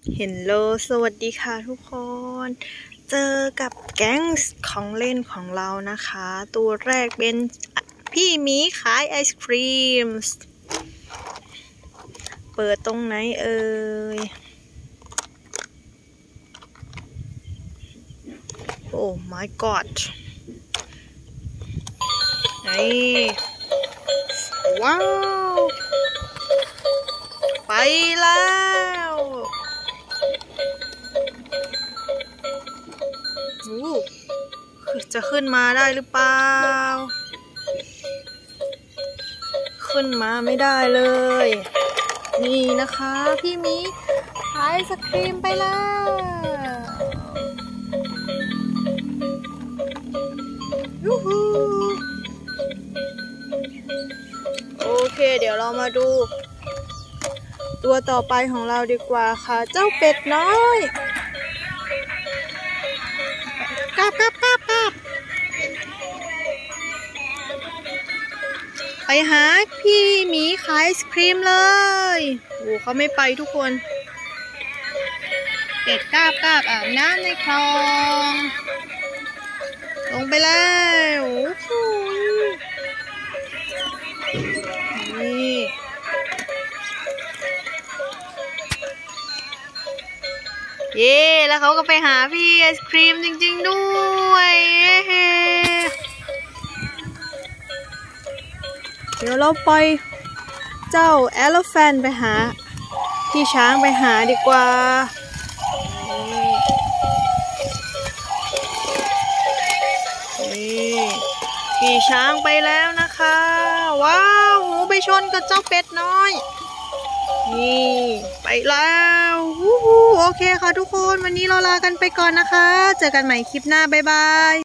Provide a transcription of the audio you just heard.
เฮลโลสวัสดีค่ะทุกคน เจอกับแก๊งของเล่นของเรานะคะ ตัวแรกเป็นพี่หมีขายไอศครีม เปิดตรงไหนเอ่ย โอ้ my god นี่ว้าว ไปแล้วจะขึ้นมาได้หรือเปล่าขึ้นมาไม่ได้เลยนี่นะคะพี่หมีขายไอศครีมไปแล้วยูฮูโอเคเดี๋ยวเรามาดูตัวต่อไปของเราดีกว่าค่ะเจ้าเป็ดน้อยกราบไปหาพี่หมีขายไอศครีมเลยโอ้เขาไม่ไปทุกคนเป็ดกราบอาบน้ำในคลองลงไปแล้วนี่เย้แล้วเขาก็ไปหาพี่ไอศครีมจริงๆด้วยเดี๋ยวเราไปเจ้าแอลแฟนไปหาพี่ช้างไปหาดีกว่านี่พี่ช้างไปแล้วนะคะว้าวหูไปชนกับเจ้าเป็ดน้อยนี่ไปแล้วโอเคค่ะทุกคนวันนี้เราลากันไปก่อนนะคะเจอกันใหม่คลิปหน้าบ๊ายบาย